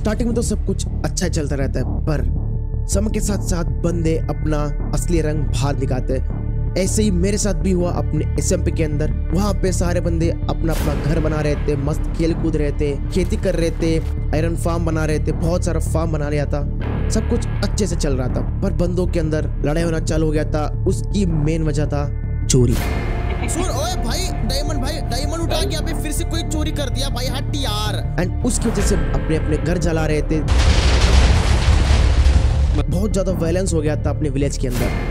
Starting में तो सब कुछ अच्छा चलता रहता है, पर समय के साथ साथ बंदे अपना असली रंग बाहर दिखाते हैं। ऐसे ही मेरे साथ भी हुआ अपने SMP के अंदर। वहाँ पे सारे बंदे अपना अपना घर बना रहे थे, मस्त खेल कूद रहे थे, खेती कर रहे थे, आयरन फार्म बना रहे थे, बहुत सारा फार्म बना लिया था, सब कुछ अच्छे से चल रहा था। पर बंदों के अंदर लड़ाई होना चालू हो गया था। उसकी मेन वजह था चोरी। सुन ओए भाई, डायमंड उठा के अबे फिर से कोई चोरी कर दिया भाई, हट यार। एंड उसकी वजह से अपने अपने घर जला रहे थे। बहुत ज्यादा वायलेंस हो गया था अपने विलेज के अंदर।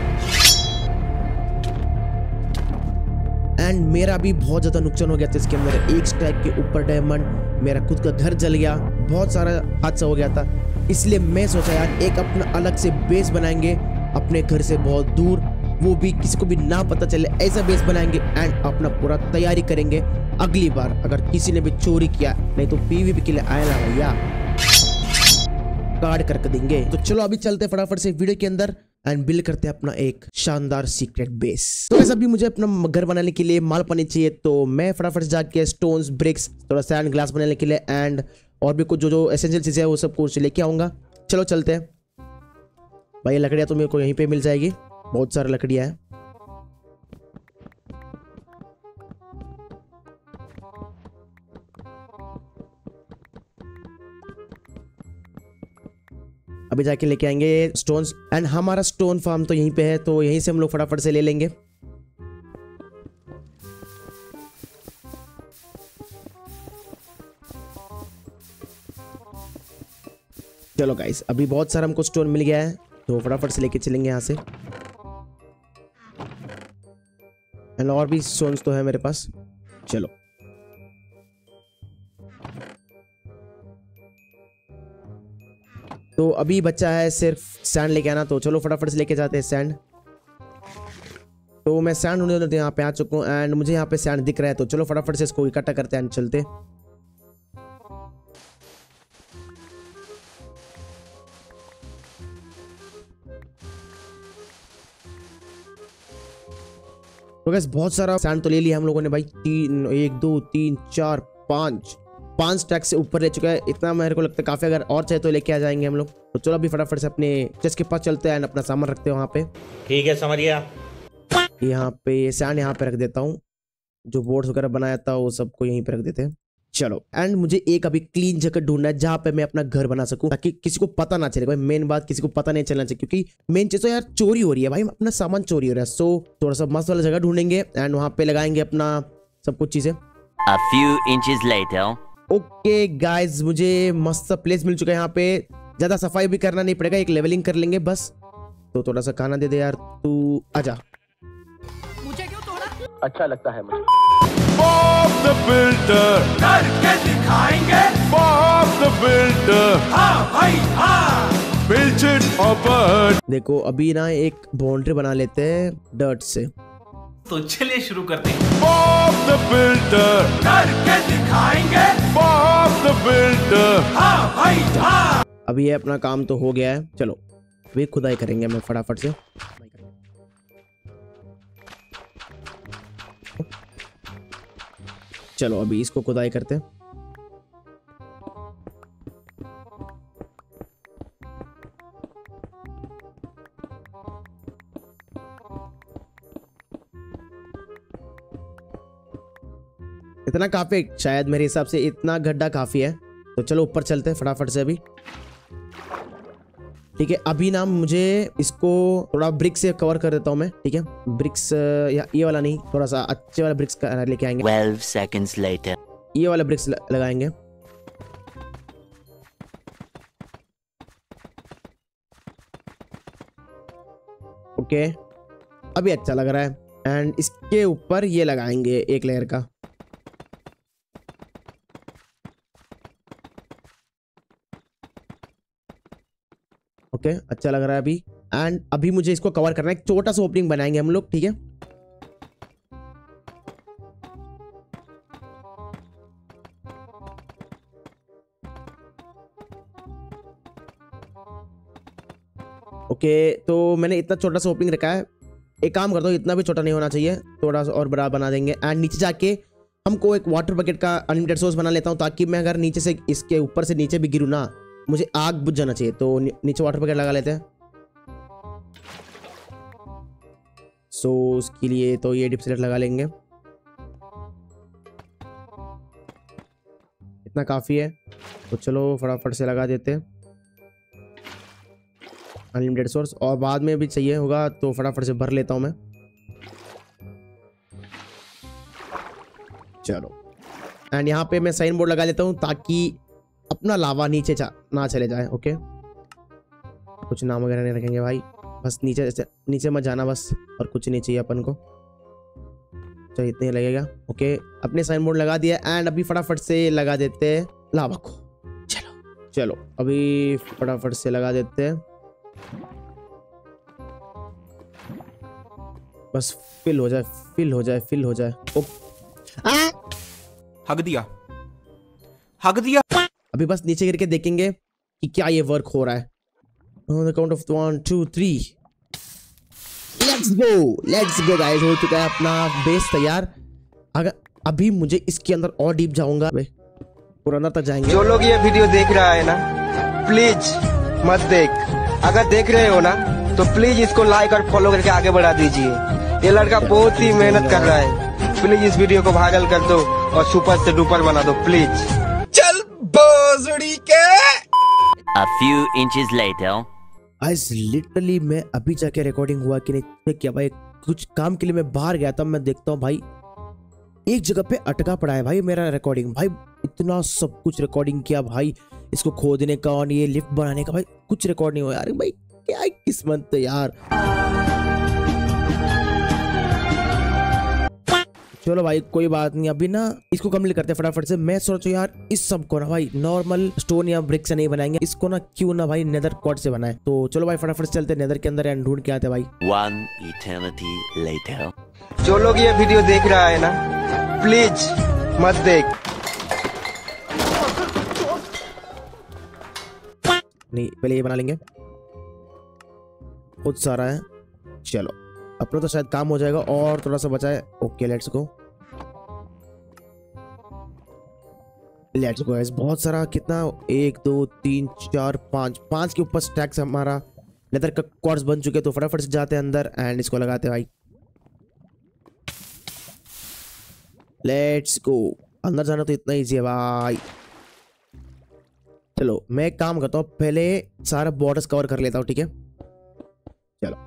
एंड मेरा भी बहुत ज्यादा नुकसान हो गया था इसके अंदर। एक स्टैक के ऊपर डायमंड, मेरा खुद का घर जल गया, बहुत सारा हादसा हो गया था। इसलिए मैं सोचा यार एक अपना अलग से बेस बनाएंगे अपने घर से बहुत दूर, वो भी किसी को भी ना पता चले, ऐसा बेस बनाएंगे एंड अपना पूरा तैयारी करेंगे। अगली बार अगर किसी ने भी चोरी किया, नहीं तो PvP के लिए आया ना भैया, कार्ड करके देंगे। तो चलो अभी चलते फटाफट से वीडियो के अंदर एंड बिल्ड करते हैं अपना एक शानदार सीक्रेट बेस। तो वैसे भी मुझे अपना घर बनाने के लिए माल पानी चाहिए, तो मैं फटाफट जाके स्टोन्स, ब्रिक्स, थोड़ा सैंड, ग्लास बनाने के लिए एंड और भी कुछ जो एसेंशियल चीजें है वो सब कुछ लेके आऊंगा। चलो चलते हैं भाई। लकड़ियां तो मेरे को यहीं पे मिल जाएगी, बहुत सारी लकड़ियां हैं। अभी जाके लेके आएंगे स्टोन्स एंड हमारा स्टोन फार्म तो यहीं पे है, तो यहीं से हम लोग फटाफट से ले लेंगे। चलो गाइस, अभी बहुत सारा हमको स्टोन मिल गया है, तो फटाफट से लेके चलेंगे यहाँ से। एंड और भी स्टोन्स तो है मेरे पास। चलो तो अभी बच्चा है सिर्फ सैंड लेके आना, तो चलो फटाफट से लेके जाते हैं सैंड। तो मैं सैंड ढूंढने यहाँ पे आ चुका हूँ एंड मुझे यहाँ पे सैंड दिख रहा है, तो चलो फटाफट से इसको इकट्ठा करते हैं एंड चलते। तो गैस बहुत सारा सैंड तो ले लिया हम लोगों ने भाई। 1 2 3 4 5 स्टैक से ऊपर ले चुका है। इतना मेरे को लगता है काफी, अगर और चाहे तो लेके आ जाएंगे हम लोग। तो चलो अभी फटाफट से अपने चेस्ट के पास चलते हैं, अपना सामान रखते हैं वहां पे। ठीक है, समझ गया। यहाँ पे सैंड यहाँ पे रख देता हूँ, जो बोर्ड्स वगैरह बनाया था वो सबको यहीं पे रख देते हैं। चलो एंड मुझे एक अभी क्लीन जगह ढूंढना है जहाँ पे मैं अपना घर बना सकूं, ताकि किसी को पता ना चले। भाई मेन बात, किसी को पता नहीं चलना चाहिए, क्योंकि मेन चीज तो यार चोरी हो रही है भाई, अपना सामान चोरी हो रहा है। सो थोड़ा सा मस्त वाला जगह ढूंढेंगे एंड वहां पे लगाएंगे अपना सब कुछ चीजें। A few inches later. Okay guys, मुझे मस्त सा प्लेस मिल चुका है यहाँ पे। ज्यादा सफाई भी करना नहीं पड़ेगा, एक लेवलिंग कर लेंगे बस। तो थोड़ा सा खाना दे दे यार, तू आजा। मुझे क्यों तोड़ा? अच्छा लगता है मुझे। Bob the Builder करके दिखाएंगे। Bob the Builder हाँ भाई हाँ। built it or bird। देखो अभी ना एक बाउंड्री बना लेते हैं डर्ट से। तो चलिए शुरू करते हैं। Bob the Builder करके दिखाएंगे। Bob the Builder हाँ भाई हाँ। अभी ये अपना काम तो हो गया है, चलो अभी खुदाई करेंगे मैं फटाफट से। चलो अभी इसको खुदाई करते हैं। इतना काफी, शायद मेरे हिसाब से इतना गड्ढा काफी है। तो चलो ऊपर चलते हैं फटाफट से अभी। ठीक है, अभी ना मुझे इसको थोड़ा ब्रिक से कवर कर देता हूँ मैं। ठीक है, ब्रिक्स या ये वाला नहीं, थोड़ा सा अच्छे वाला ब्रिक्स लेके आएंगे। 12 seconds later. ये वाला ब्रिक्स लगाएंगे। ओके, अभी अच्छा लग रहा है एंड इसके ऊपर ये लगाएंगे एक लेयर का। ओके, अच्छा लग रहा है अभी। एंड अभी मुझे इसको कवर करना है, एक छोटा सा ओपनिंग बनाएंगे हम लोग। ठीक है, ओके, तो मैंने इतना छोटा सा ओपनिंग रखा है। एक काम करता हूँ, इतना भी छोटा नहीं होना चाहिए, थोड़ा सा और बड़ा बना देंगे। एंड नीचे जाके हमको एक वाटर बकेट का अनलिमिटेड सोर्स बना लेता हूँ, ताकि मैं अगर नीचे से इसके ऊपर से नीचे भी गिरूँ ना, मुझे आग बुझ जाना चाहिए, तो नीचे वाटर बकेट लगा लेते हैं। सो उसके लिए तो ये डिप स्लेट लगा लेंगे, इतना काफी है। तो चलो फटाफट से लगा देते हैं अनलिमिटेड सोर्स, और बाद में भी चाहिए होगा तो फटाफट से भर लेता हूं मैं। चलो एंड यहाँ पे मैं साइन बोर्ड लगा लेता हूँ ताकि अपना लावा नीचे ना चले जाए। ओके, कुछ नाम वगैरह नहीं रखेंगे भाई, बस नीचे मत जाना बस, और कुछ नहीं चाहिए अपन को। चलो इतने ही लगेगा। ओके, अपने साइन बोर्ड लगा दिया एंड अभी फटाफट से लगा देते हैं लावा को। चलो अभी फटाफट से लगा देते हैं, बस फिल हो जाए फिल हो जाए फिल हो जाए। हग दिया। अभी बस नीचे गिर के देखेंगे कि क्या ये वर्क हो रहा है। On the count of 1 2 3 let's go guys, हो चुका है अपना बेस तैयार। अगर अभी मुझे इसके अंदर और डीप जाऊंगा, पूरा अंदर तक जाएंगे। जो लोग ये वीडियो देख रहा है ना, प्लीज मत देख, अगर देख रहे हो ना तो प्लीज इसको लाइक और फॉलो करके आगे बढ़ा दीजिए। ये लड़का बहुत ही मेहनत कर रहा है, प्लीज इस वीडियो को वायरल कर दो और सुपर से डुपर बना दो प्लीज। चल बोसड़ी के। A few inches later. Guys literally मैं अभी जाके रिकॉर्डिंग हुआ कि नहीं क्या भाई, कुछ काम के लिए मैं बाहर गया था, मैं देखता हूँ भाई एक जगह पे अटका पड़ा है भाई मेरा रिकॉर्डिंग। भाई इतना सब कुछ रिकॉर्डिंग किया भाई, इसको खोदने का और ये लिफ्ट बनाने का, भाई कुछ रिकॉर्ड नहीं हुआ यार। भाई क्या किस्मत है यार। चलो भाई कोई बात नहीं, अभी ना इसको कंप्लीट करते हैं फटाफट से। मैं सोचो यार इस सब को ना भाई नॉर्मल स्टोन या ब्रिक से नहीं बनाएंगे, इसको ना क्यों ना भाई नेदर क्वार्ट्ज से बनाए। तो चलो भाई फटाफट से चलते हैं नेदर के अंदर एंड ढूंढ के आते हैं भाई। 1 eternity later. जो लोग ये वीडियो देख रहा है ना, प्लीज मत देख। नहीं पहले ये बना लेंगे, बहुत सारा है। चलो अपना तो शायद काम हो जाएगा, और थोड़ा सा बचा है। ओके लेट्स गो गाइस, बहुत सारा, कितना 1 2 3 4 5 के ऊपर स्टैक्स हमारा लेदर का क्वार्ट्ज बन चुके हैं। तो फटाफट से जाते हैं अंदर एंड इसको लगाते हैं भाई। लेट्स गो, अंदर जाना तो इतना इजी है भाई। चलो मैं एक काम करता हूँ, पहले सारा बॉर्डर्स कवर कर लेता हूँ, ठीक है। चलो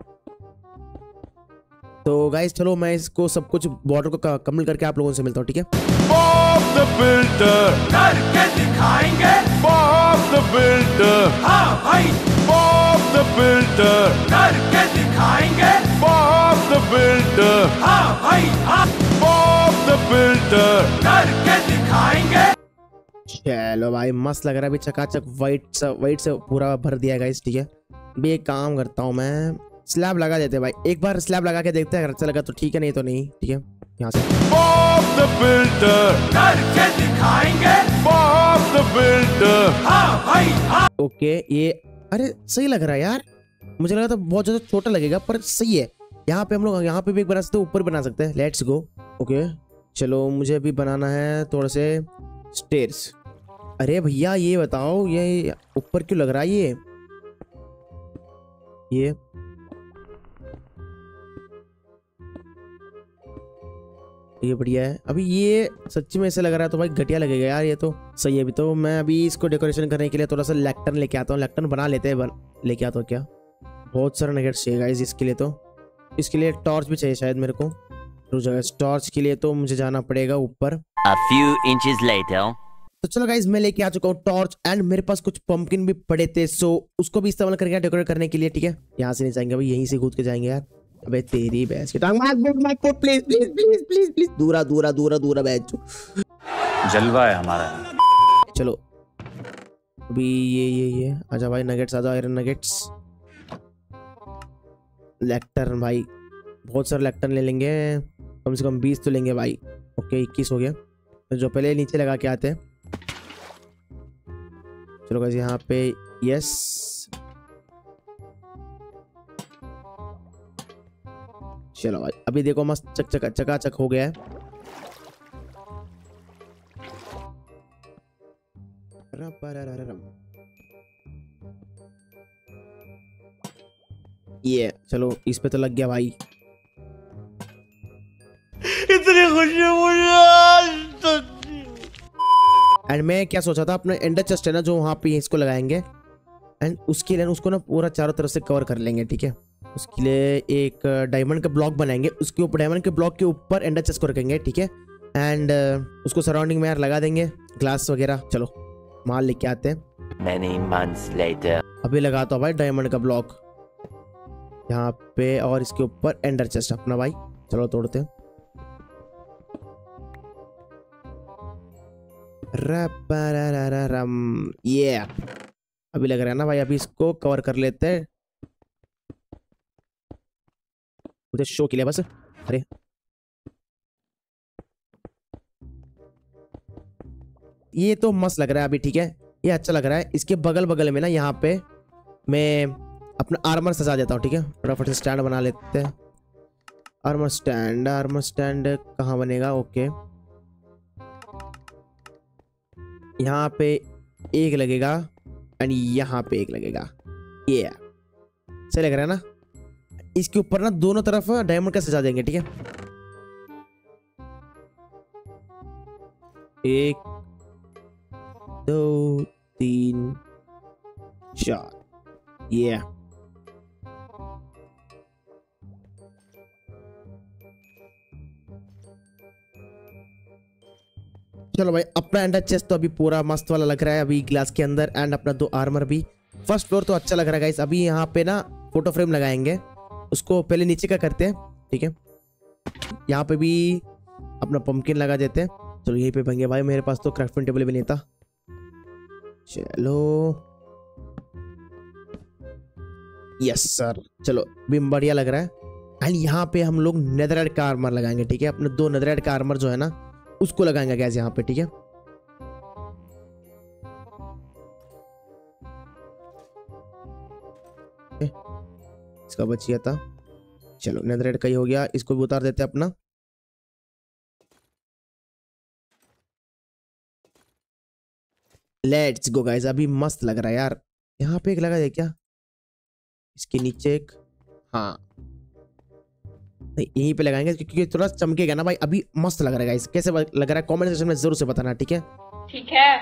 तो गाइस चलो मैं इसको सब कुछ बॉर्डर को कम्प्लीट करके आप लोगों से मिलता हूँ, ठीक है। Bob the Builder. करके दिखाएंगे। Bob the Builder. हाँ भाई, Bob the Builder. करके दिखाएंगे। Bob the Builder. हाँ भाई, हाँ, Bob the Builder. करके दिखाएंगे। चलो भाई मस्त लग रहा है, अभी चकाचक वाइट से पूरा भर दिया है गाइस, ठीक है। अभी एक काम करता हूँ मैं, स्लैब लगा देते हैं भाई, एक बार स्लैब लगा के देखते हैं, अगर अच्छा लगा तो ठीक है, नहीं तो नहीं, ठीक है। यहाँ से Bob the Builder. करके दिखाएंगे। Bob the Builder. हाँ भाई, हाँ, ओके ये अरे सही लग रहा है यार, मुझे लगा था बहुत ज्यादा छोटा लगेगा पर सही है। यहाँ पे हम लोग यहाँ पे भी बना सकते हैं, ऊपर बना सकते हैं। Let's go. ओके चलो मुझे अभी बनाना है थोड़े से स्टेयर्स। अरे भैया ये बताओ ये ऊपर क्यों लग रहा है ये बढ़िया है। अभी ये सच्ची में ऐसे लग रहा है तो भाई घटिया लगेगा यार, ये तो सही है। अभी तो मैं अभी इसको डेकोरेशन करने के लिए थोड़ा सा लैक्टन लेके आता हूँ, लैक्टन बना लेते हैं, लेके आता हूँ क्या। बहुत सारा नगेट्स चाहिए गाइस इसके लिए, तो इसके लिए टॉर्च भी चाहिए शायद मेरे को। रुक जाओ, टॉर्च के लिए तो मुझे जाना पड़ेगा ऊपर। A few inches later. तो चलो गाइस मैं लेके आ चुका हूँ टॉर्च एंड मेरे पास कुछ पंपकिन भी पड़े थे, सो उसको भी इस्तेमाल करके डेकोरेट करने के लिए, ठीक है। यहाँ से नहीं जाएंगे अभी, यहीं से कूद के जाएंगे यार। अबे तेरी भैंस की टांग, please please please please please, दूरा दूरा दूरा दूरा बैठ। जलवा है हमारा। चलो अभी ये आजा भाई, नगेट्स आजा, आयरन नगेट्स, लैक्टर्न भाई, बहुत सारे लैक्टर्न ले लेंगे, कम से कम 20 तो लेंगे भाई। ओके 21 हो गया, तो जो पहले नीचे लगा के आते हैं। चलो गाइस यहाँ पे यस, चलो भाई अभी देखो मस्त चकाचक हो गया है। ये चलो इस पे तो लग गया भाई। इतनी खुशी मुझे। एंड मैं क्या सोचा था, अपना एंडर चेस्ट है ना जो वहाँ पे इसको लगाएंगे एंड उसके लिए उसको ना पूरा चारों तरफ से कवर कर लेंगे, ठीक है। उसके लिए एक डायमंड का ब्लॉक बनाएंगे, उसके ऊपर डायमंड के ब्लॉक के ऊपर एंडर चेस्ट को रखेंगे, ठीक है। एंड उसको सराउंडिंग में यार लगा देंगे ग्लास वगैरह। चलो माल लेके आते हैं। Many months later. अभी लगाता हूँ भाई डायमंड का ब्लॉक यहाँ पे और इसके ऊपर एंडर चेस्ट अपना भाई। चलो तोड़ते हैं। ये अभी लग रहा है ना भाई, अभी इसको कवर कर लेते हैं मुझे शो के लिए बस। अरे ये तो मस्त लग रहा है अभी, ठीक है, ये अच्छा लग रहा है। इसके बगल बगल में ना यहाँ पे मैं अपना आर्मर सजा देता हूँ, ठीक है। फटाफट से स्टैंड बना लेते हैं। आर्मर स्टैंड कहाँ बनेगा? ओके यहाँ पे एक लगेगा एंड यहाँ पे एक लगेगा। ये सही लग रहा है ना। इसके ऊपर ना दोनों तरफ डायमंड का सजा देंगे, ठीक है। 1 2 3 4 ये चलो भाई, अपना एंडर चेस्ट तो अभी पूरा मस्त वाला लग रहा है अभी ग्लास के अंदर एंड अपना 2 आर्मर भी। फर्स्ट फ्लोर तो अच्छा लग रहा है गाइस। अभी यहाँ पे ना फोटो फ्रेम लगाएंगे, उसको पहले नीचे का करते हैं, ठीक है। यहाँ पे भी अपना पंपकिन लगा देते हैं। चलो यहीं पे बन गया भाई, मेरे पास तो क्राफ्टिंग टेबल भी नहीं था। चलो यस सर, चलो भी बढ़िया लग रहा है। एंड यहाँ पे हम लोग नेदरराइट का आर्मर लगाएंगे, ठीक है। अपने 2 नेदरराइट का आर्मर जो है ना उसको लगाएंगे गैस यहाँ पे, ठीक है। इसका बचिया था। चलो नेदरराइट का ही हो गया, इसको भी उतार देते हैं अपना। लेट्स गो गाइस, अभी मस्त लग रहा है यार। यहाँ पे एक लगा है क्या? इसके नीचे एक, हाँ नहीं यहीं पे लगाएंगे क्योंकि थोड़ा चमकेगा ना भाई। अभी मस्त लग रहा है गाइस। कैसे लग रहा है कमेंट सेक्शन में जरूर से बताना, ठीक है। ठीक है।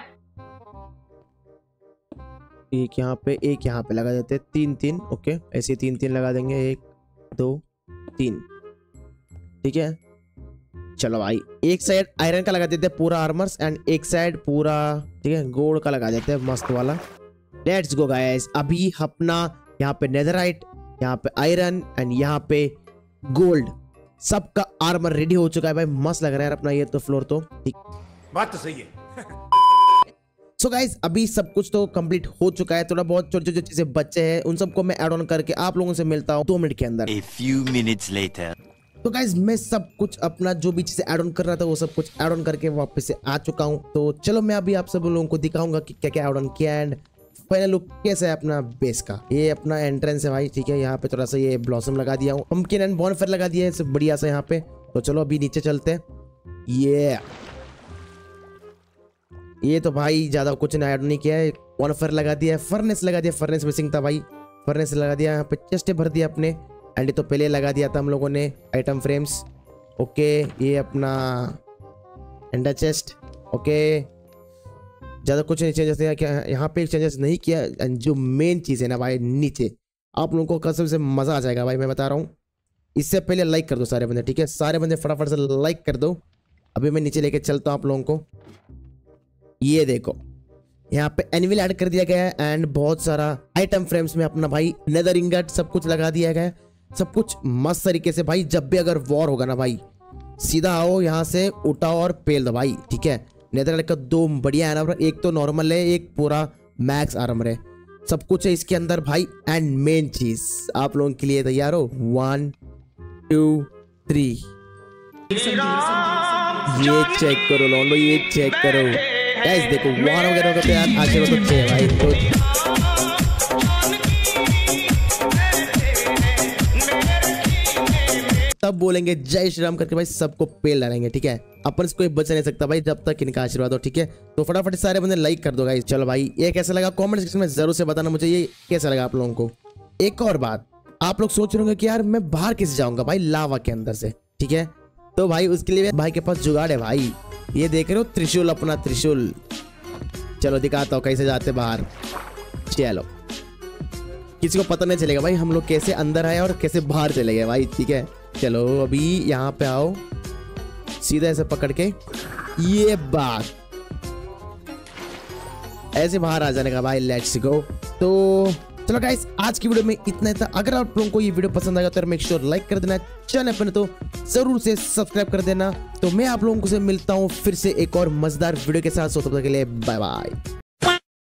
एक यहाँ पे लगा देते हैं 3-3। ओके ऐसे 3-3 लगा देंगे, 1 2 3, ठीक है। चलो भाई, एक साइड आयरन का लगा देते हैं पूरा आर्मर्स एंड एक साइड पूरा, ठीक है, गोल्ड का लगा देते हैं मस्त वाला। लेट्स गो गाइस, अभी अपना यहाँ पे नेदरराइट, यहाँ पे आयरन एंड यहाँ पे गोल्ड, सबका आर्मर रेडी हो चुका है भाई। मस्त लग रहा है यार अपना ये तो फ्लोर तो, ठीक। बात तो सही है। सो गाइस, अभी सब कुछ तो कंप्लीट हो चुका है। थोड़ा बहुत छोटे छोटे चीजें बच्चे हैं, उन सबको मैं ऐड ऑन करके आप लोगों से मिलता हूँ 2 मिनट के अंदर। A few minutes later. तो गाइस, मैं सब कुछ अपना जो भी चीजें ऐड ऑन कर रहा था वो सब कुछ ऐड ऑन करके वापस से आ चुका हूँ। तो चलो मैं अभी आप सब लोगों को दिखाऊंगा कि क्या क्या ऐड ऑन किया एंड फाइनल लुक कैसा है अपना बेस का। ये अपना एंट्रेंस है भाई, ठीक है। यहाँ पे थोड़ा सा ये ब्लॉसम लगा दिया हूँ, पंपकिन एंड बॉनफायर लगा दिया है सब बढ़िया सा यहाँ पे। तो चलो अभी नीचे चलते हैं। ये तो भाई ज्यादा कुछ ऐड नहीं किया है। बॉनफायर लगा दिया है, फर्नेस लगा दिया, फर्नेस मिसिंग था भाई, फर्नेस लगा दिया। यहाँ पे चेस्ट भर दिया अपने एंड तो पहले लगा दिया था हम लोगों ने आइटम फ्रेम्स। ओके ये अपना एंडर चेस्ट। ओके ज़्यादा कुछ नहीं चेंजेस किया यहाँ पे, चेंजेस नहीं किया। जो मेन चीज़ है ना भाई, नीचे आप लोगों को कसम से मज़ा आ जाएगा भाई, मैं बता रहा हूँ। इससे पहले लाइक कर दो सारे बंदे, ठीक है। सारे बंदे फटाफट से लाइक कर दो। अभी मैं नीचे लेके चलता हूँ आप लोगों को। ये देखो यहाँ पे एनिमल ऐड कर दिया गया है एंड बहुत सारा आइटम फ्रेम्स में अपना भाई नेदर इंगट सब कुछ लगा दिया गया है। सब कुछ मस्त तरीके से भाई। जब भी अगर वॉर होगा ना भाई, सीधा आओ यहाँ से, उठाओ और पेल दो भाई, ठीक है। नेदरलैंड का 2 बढ़िया आर्मर, एक तो नॉर्मल है, एक पूरा मैक्स आर्मर है। सब कुछ है इसके अंदर भाई। एंड मेन चीज आप लोगों के लिए तैयार हो? 1 2 3 ये चेक करो लोन भाई, ये चेक करो गाइस। देखो वॉर वगैरह होगा तो यार आशीर्वाद तो चाहिए भाई। तो तब बोलेंगे जय श्री राम करके भाई, सबको पेल डालेंगे, ठीक है। अपन से कोई बच नहीं सकता भाई जब तक इनका आशीर्वाद हो, ठीक है। तो फटाफट सारे बंदे लाइक कर दो गाइस। चलो भाई, ये कैसा लगा कमेंट सेक्शन में जरूर से बताना मुझे, ये कैसा लगा आप लोगों को। एक और बात, आप लोग सोच रहे होंगे कि यार मैं बाहर कैसे जाऊंगा भाई लावा के अंदर से, ठीक है। तो भाई उसके लिए भाई के पास जुगाड़ है भाई, ये देख रहे हो त्रिशूल, अपना त्रिशूल। चलो दिखाता हूँ कैसे जाते बाहर। चलो किसी को पता नहीं चलेगा भाई हम लोग कैसे अंदर आए और कैसे बाहर चले गए भाई, ठीक है। चलो अभी यहाँ पे आओ, सीधा ऐसे पकड़ के ये बात ऐसे बाहर आ जाने का भाई। Let's go. तो चलो गाइस आज की वीडियो में इतना ही था। अगर आप लोगों को ये वीडियो पसंद आएगा तो मेक श्योर लाइक कर देना, चैनल पर तो जरूर से सब्सक्राइब कर देना। तो मैं आप लोगों से मिलता हूँ फिर से एक और मजेदार वीडियो के साथ। तब तक के लिए बाय बाय।